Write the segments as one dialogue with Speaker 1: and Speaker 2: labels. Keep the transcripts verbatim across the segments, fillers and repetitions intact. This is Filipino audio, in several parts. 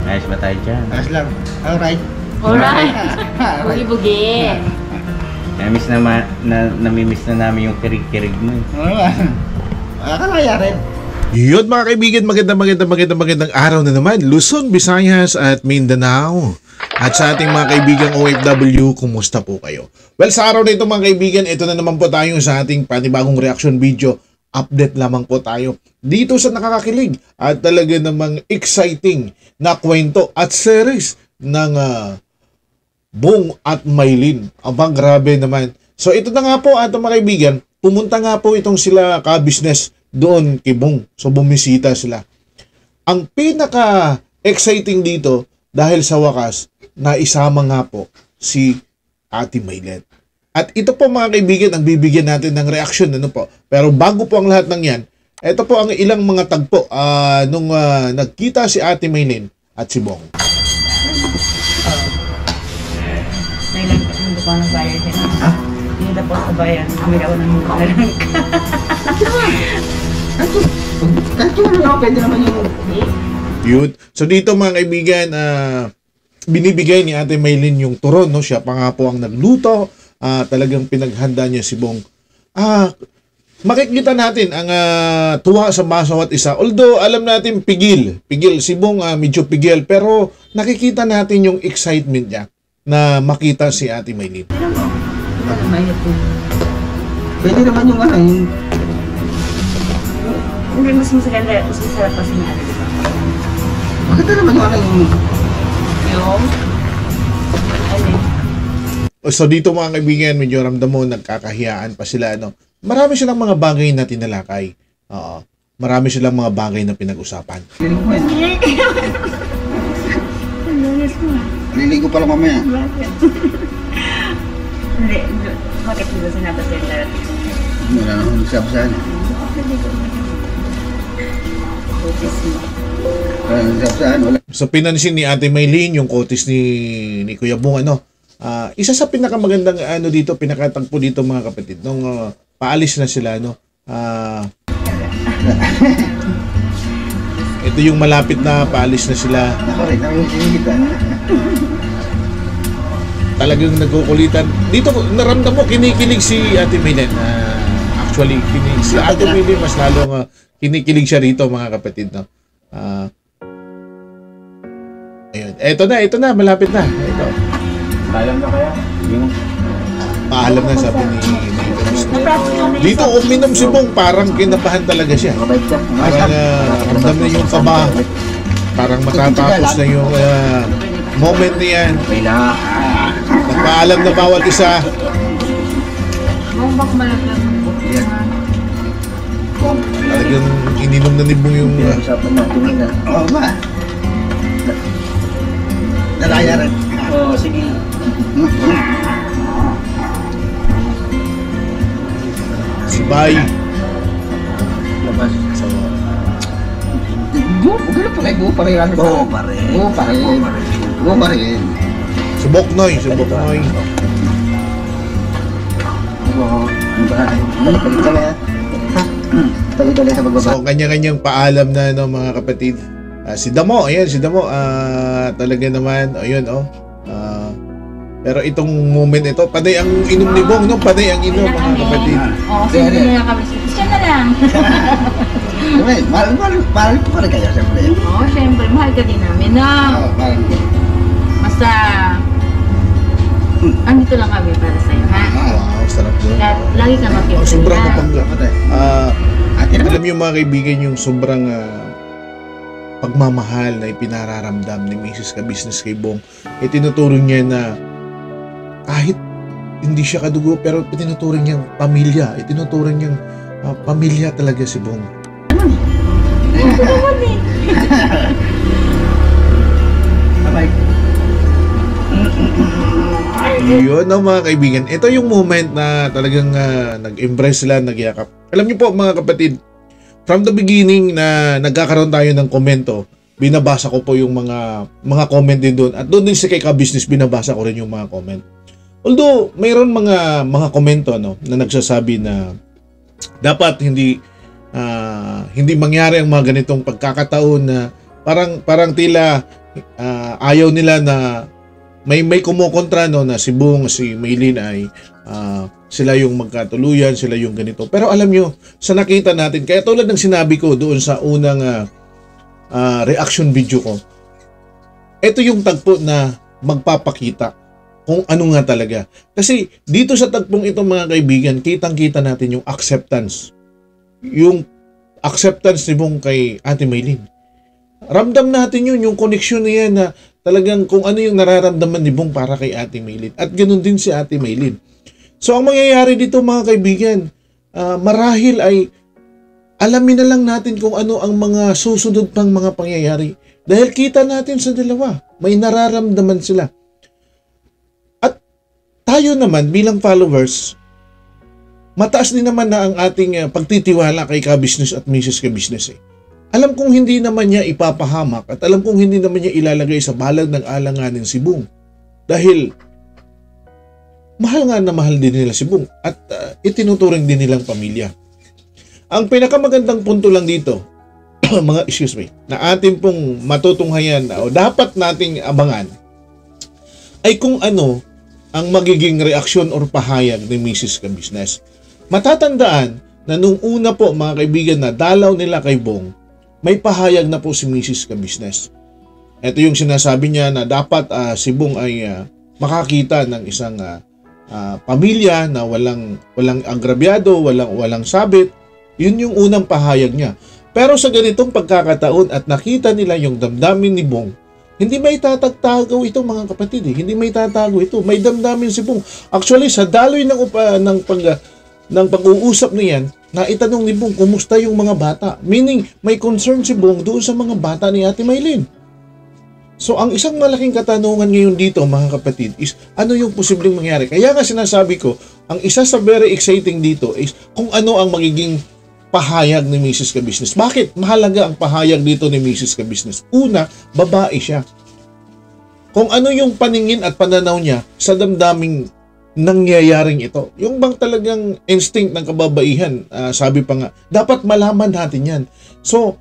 Speaker 1: Ayos ba tayo dyan?
Speaker 2: Ayos lang. Alright.
Speaker 3: Alright. Bugi-bugi.
Speaker 1: Namiss na, ma na, namimiss na namin yung kirig-kirig mo.
Speaker 2: Oo ba? Akalaya rin.
Speaker 4: Yun mga kaibigan, magandang magandang magandang magandang araw na naman. Luzon, Visayas at Mindanao. At sa ating mga kaibigang O F W, kumusta po kayo? Well, sa araw na ito mga kaibigan, ito na naman po tayo sa ating panibagong reaction video. Update lamang po tayo dito sa nakakakilig at talaga namang exciting na kwento at series ng uh, Bong at Maylin. Abang grabe naman. So ito na nga po ating mga kaibigan, pumunta nga po itong sila ka-business doon kay Bong. So bumisita sila. Ang pinaka-exciting dito dahil sa wakas, naisama nga po si Ate Maylin. At ito po mga kaibigan ang bibigyan natin ng reaction. Ano po? Pero bago po ang lahat ng yan, ito po ang ilang mga tagpo uh, nung uh, nagkita si Ate Maylin at si Bong.
Speaker 3: Nailang ko pa ng bayan din.
Speaker 2: Ha?
Speaker 3: Hindi na po sa bayan. Bumili ako ng mukha lang.
Speaker 2: Kahit yung ano, pwede naman yung...
Speaker 4: Yun. So dito mga kaibigan, uh, binibigay ni Ate Maylin yung turon. No? Siya pa nga po ang nagluto. Uh, talagang pinaghanda niya si Bong. Ah, makikita natin ang uh, tuwa sa bawat isa. Although alam natin pigil, pigil si Bong uh, medyo pigil, pero nakikita natin yung excitement niya na makita si Ate Maylin.
Speaker 2: Pwede naman yung ano, yung...
Speaker 3: Hindi, mas masaganda. Mas masarap kasi nga.
Speaker 2: Maganda naman yung ano, yung...
Speaker 3: Yung... Ano
Speaker 4: So dito mga kaibigan, medyo ramdam mo, nagkakahiyaan pa sila. Ano? Marami silang mga bagay na tinalakay. Oo. Marami silang mga bagay na pinag-usapan.
Speaker 2: Liligo mo yan. Liligo pala mamaya.
Speaker 3: Bakit? Hindi. Bakit hindi sinabi sa internet?
Speaker 2: Wala na akong nagsabasahan.
Speaker 3: Butis mo.
Speaker 2: Wala na nagsabasahan. Wala.
Speaker 4: So pinansin ni Ate Maylin yung kotis ni, ni Kuya Bong. Ano? Uh, isa sa pinakamagandang ano dito, pinakatagpo dito mga kapatid, nung uh, paalis na sila, no? Uh, ito yung malapit na paalis na sila.
Speaker 2: Ako rin, ako yung kita.
Speaker 4: Talagang nagkukulitan. Dito, naramdam mo, kinikilig si Ate Maylin. Uh, actually, kinikilig si Ate Maylin, mas lalong uh, kinikilig siya rito mga kapatid, no? Uh, ayun. Eto na, ito na, malapit na. Ito.
Speaker 1: Alam na kaya? Yung...
Speaker 4: Paalam na sabi ni dito uminom si Bong, parang kinabahan talaga siya. Parang uh, ramdam na yung kaba. Parang matatapos na yung uh, moment na yan. Nagpaalam na bawat isa.
Speaker 3: Bumbak malaglag.
Speaker 4: Talagang ininom na ni Bong yung... Uh,
Speaker 2: Oo ba? Naraya rin.
Speaker 1: Oo, sige.
Speaker 4: si Bay.
Speaker 1: Labas.
Speaker 4: So,
Speaker 2: Go, gano'n pa rin. Go pa rin. Go pa rin. Go pa rin. Go pa rin.
Speaker 4: si Boknoy. Si Boknoy.
Speaker 2: Ano ba? Tuloy-tuloy. Ha? Tuloy-tuloy sa pagbaba.
Speaker 4: So, kanya-kanyang paalam na no, mga kapatid. Uh, si Damo, ayan, si Damo. Uh, talaga naman, ayun, oh. Uh, pero itong moment ito, panay ang inom ni Bong, no? Panay ang inom, mga kapatid.
Speaker 3: Oo, siyempre na lang kami. Siya na lang.
Speaker 2: Siyempre, mahal, mahal, mahal ko pa rin kayo, siyempre.
Speaker 3: Oo, siyempre. Mahal ka din namin. No?
Speaker 2: Oo, mahal ko.
Speaker 3: Basta, andito lang kami para sa'yo, ha?
Speaker 4: Wow, sarap doon.
Speaker 3: Kaya lagi ka
Speaker 4: Oh,
Speaker 3: mag-iwala.
Speaker 4: sobrang kapangga. Ah,
Speaker 2: Ate naman.
Speaker 4: alam niyo mga kaibigan yung sobrang ah, pagmamahal na ipinararamdam ni Missus Ka-Business kay Bong. E tinuturo niya na kahit hindi siya kadugo pero tinuturo niyang pamilya. E tinuturo niyang ah, pamilya talaga si Bong.
Speaker 3: Ito naman eh.
Speaker 2: Bye-bye.
Speaker 4: Yun no, mga kaibigan. Ito yung moment na talagang uh, nag-embrace sila, nagyakap. Alam niyo po mga kapatid, from the beginning na nagkakaroon tayo ng komento, binabasa ko po yung mga mga comment din doon. At doon din sa kay Ka-Business, binabasa ko rin yung mga comment. Although, mayroon mga mga komento no, na nagsasabi na dapat hindi uh, hindi mangyari ang mga ganitong pagkakataon na parang parang tila uh, ayaw nila na may may kumukontra no na si Bong, si Maylin ay uh, sila yung magkatuluyan, sila yung ganito. Pero alam nyo, sa nakita natin, kaya tulad ng sinabi ko doon sa unang uh, uh, reaction video ko, ito yung tagpo na magpapakita kung ano nga talaga. Kasi dito sa tagpong ito mga kaibigan, kitang-kita natin yung acceptance. Yung acceptance ni Bong kay Ate Maylin. Ramdam natin yun, yung connection niya na talagang kung ano yung nararamdaman ni Bong para kay Ate Maylin. At ganoon din si Ate Maylin. So ang mangyayari dito mga kaibigan, uh, marahil ay alamin na lang natin kung ano ang mga susunod pang mga pangyayari. Dahil kita natin sa dalawa, may nararamdaman sila. At tayo naman bilang followers, mataas din naman na ang ating uh, pagtitiwala kay Ka-Business at Missus Ka-Business eh. Alam kong hindi naman niya ipapahamak at alam kong hindi naman niya ilalagay sa balag ng alanganin si Bong. Dahil mahal nga na mahal din nila si Bong at uh, itinuturing din nilang pamilya. Ang pinakamagandang punto lang dito, mga excuse me, na atin pong matutunghayan o dapat nating abangan ay kung ano ang magiging reaksyon or pahayag ni Missus Ka-Business. Matatandaan na nung una po mga kaibigan na dalaw nila kay Bong, may pahayag na po si Missus Ka-Business. Ito yung sinasabi niya na dapat uh, si Bong ay uh, makakita ng isang uh, uh, pamilya na walang walang agrabyado, walang walang sabit. Yun yung unang pahayag niya. Pero sa ganitong pagkakataon at nakita nila yung damdamin ni Bong, hindi may tatagtago ito mga kapatid. Eh. Hindi may tatago ito. May damdamin si Bong. Actually, sa daloy ng, uh, ng, pag, uh, ng pag-uusap niyan, na itanong ni Bong, kumusta yung mga bata? Meaning, may concern si Bong doon sa mga bata ni Ate Maylin. So, ang isang malaking katanungan ngayon dito, mga kapatid, is ano yung posibleng mangyari? Kaya nga sinasabi ko, ang isa sa very exciting dito is kung ano ang magiging pahayag ni Missus Ka-Business. Bakit? Mahalaga ang pahayag dito ni Missus Ka-Business. Una, babae siya. Kung ano yung paningin at pananaw niya sa damdaming nangyayaring ito. Yung bang talagang instinct ng kababaihan, uh, sabi pa nga, dapat malaman natin yan. So,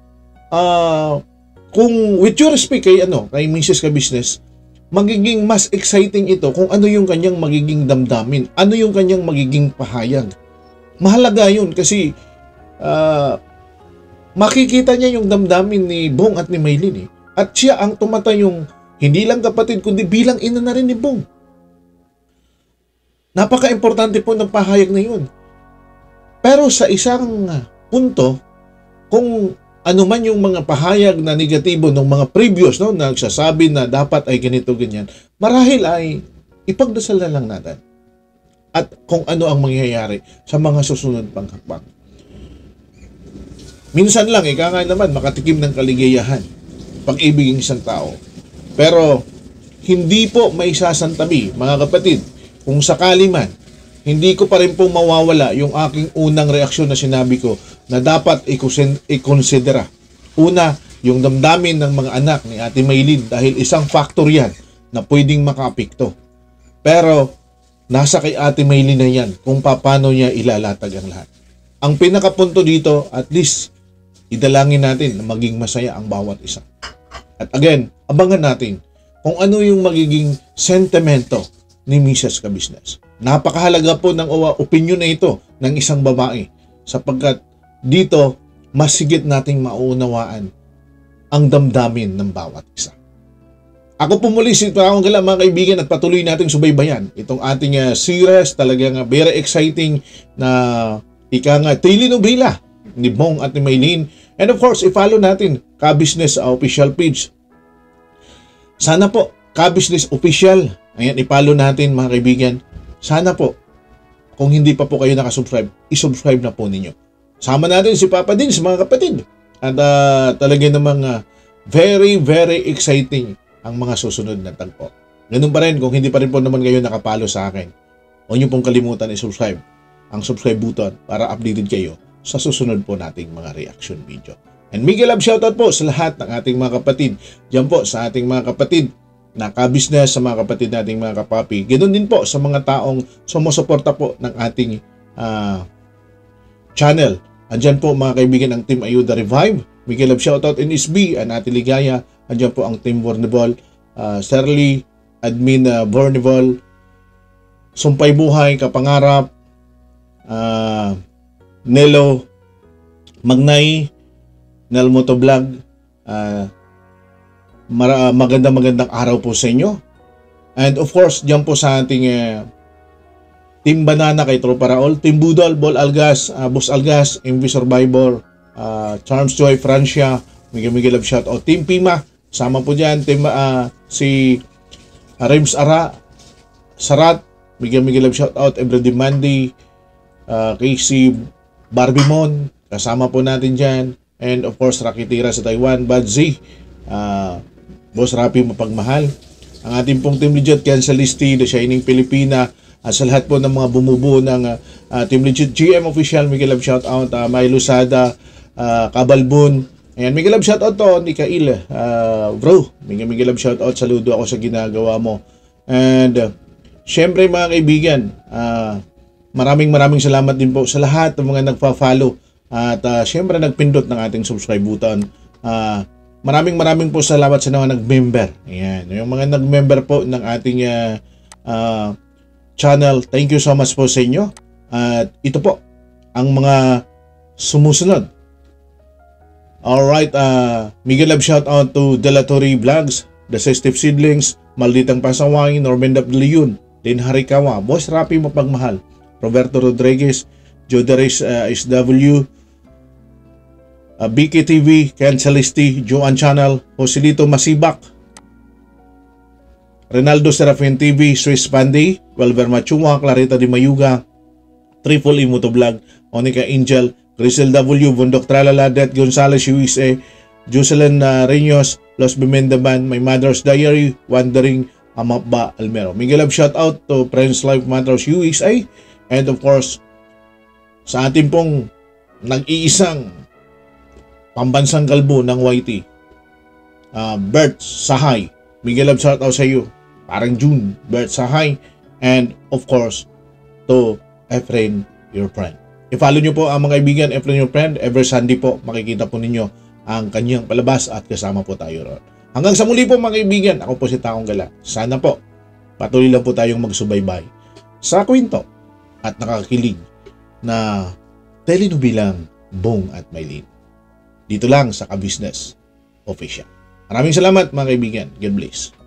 Speaker 4: uh, kung with your respect kay, ano, kay Missus Ka-Business, magiging mas exciting ito kung ano yung kanyang magiging damdamin, ano yung kanyang magiging pahayag. Mahalaga yun kasi uh, makikita niya yung damdamin ni Bong at ni Maylin eh. At siya ang tumatayong hindi lang kapatid kundi bilang ina na rin ni Bong. Napaka-importante po ng pahayag na yun. Pero sa isang punto, kung ano man yung mga pahayag na negatibo ng mga previous, no, na nagsasabi na dapat ay ganito, ganyan, marahil ay ipagdasal na lang natin. At kung ano ang mangyayari sa mga susunod pang hakbang. Minsan lang, ika nga naman, makatikim ng kaligayahan, pag-ibig ng isang tao. Pero, hindi po may sasantabi, mga kapatid, kung sakali man, hindi ko pa rin pong mawawala yung aking unang reaksyon na sinabi ko na dapat i-considera. Una, yung damdamin ng mga anak ni Ate Maylin dahil isang factor yan na pwedeng makaapekto. Pero, nasa kay Ate Maylin na yan kung paano niya ilalatag ang lahat. Ang pinakapunto dito, at least, idalangin natin na maging masaya ang bawat isa. At again, abangan natin kung ano yung magiging sentimento ni Missus Ka-Business. Napakahalaga po ng opinion na ito ng isang babae sapagkat dito mas higit nating mauunawaan ang damdamin ng bawat isa. Ako po muli si Taong Gala mga kaibigan at patuloy nating subaybayan itong ating uh, series, talagang uh, very exciting na ika nga telenovela ni Bong at ni Maylin. And of course, i-follow natin Ka-Business uh, official page. Sana po Ka-Business official. Ayan, i-follow natin mga kaibigan. Sana po, kung hindi pa po kayo nakasubscribe, isubscribe na po ninyo. Sama natin si Papa Dins mga kapatid. At uh, talaga namang uh, very, very exciting ang mga susunod na tagpo. Ganun pa rin, kung hindi pa rin po naman kayo nakapalo sa akin, huwag niyo pong kalimutan i-subscribe ang subscribe button para updated kayo sa susunod po nating mga reaction video. And mega love shoutout po sa lahat ng ating mga kapatid. Diyan po sa ating mga kapatid na Ka-Business, sa mga kapatid nating mga kapapi. Ganoon din po sa mga taong sumusuporta po ng ating uh, channel. Andyan po mga kaibigan ng Team Ayuda Revive. Mega love shoutout in S B, ang Ate Ligaya, Andiyan po ang Team Bornevol, uh, Shirley, Admin uh, Bornevol, Sumpay Buhay, Kapangarap, uh, Nelo, Magnay, Nel Motovlog. Uh, mara- magandang magandang araw po sa inyo. And of course, diyan po sa ating uh, Team Banana kay Tropa Raul, Team Budol, Bol Algas, uh, Boss Algas, M V Survivor, uh, Charms Joy, Francia, Miguel Miguel Love Shout out, Team Pima, sama po dyan, Team uh, si uh, Rims Ara, Sarat, Miguel Miguel Love Shout out, Every Monday, uh, Casey Barbimon, kasama po natin dyan, and of course Rakitira sa Taiwan, Bad Z, uh, Boss Rapi Mapagmahal, ang ating pong Team Legit, Cancelisti, The Shining Filipina, uh, sa lahat po ng mga bumubuo ng uh, uh, Team Legit G M Official, Miguel Love Shout out, uh, May Lusada, uh, Kabalbon, ayan, Miguel Love Shout out to, ni Kail, uh, bro, Miguel Miguel Love Shout out, saludo ako sa ginagawa mo. And uh, syempre mga kaibigan, uh, maraming maraming salamat din po sa lahat ng mga nagpa-follow at uh, syempre nagpindot ng ating subscribe button. Uh, maraming maraming po salamat sa mga nag-member. Ayan, yung mga nag-member po ng ating uh, uh, channel, thank you so much po sa inyo. At ito po ang mga sumusunod. Alright, uh, Miguel Love shout out to Delatori Vlogs, The Sestive Seedlings, Malditang Pasawangin, Norman Dap de Leon, Lin Harikawa, Boss Rapi Mapagmahal, Roberto Rodriguez, Jodaris uh, S W, uh, B K T V, Cancelisti, Joan Channel, Joselito Masibak, Renaldo Serafin T V, Swiss Panday, Welver Machua, Clarita Di Mayuga, Triple E Motovlog, Onika Angel, Grisel W, Bundok Tralala, Det Gonzales U S A, Jocelyn uh, Reños, Los Bimendaman, My Mother's Diary, Wandering Amapa Almero. Miguel Love shout out to Friends Life Matters U S A, and of course sa ating pong nag-iisang pambansang kalbo ng Y T, uh, Bert Sahay, Miguel Love shout out sa iyo, parang June, Bert Sahay, and of course to Efren your friend. I-follow nyo po ang mga kaibigan, Efren your friend. Every Sunday po makikita po ninyo ang kanyang palabas at kasama po tayo ron. Hanggang sa muli po mga kaibigan, ako po si Taong Gala. Sana po patuloy lang po tayong magsubaybay sa kwento at nakakilig na telenovelang Bong at Maylin. Dito lang sa Ka-Business Official. Maraming salamat mga kaibigan. God bless.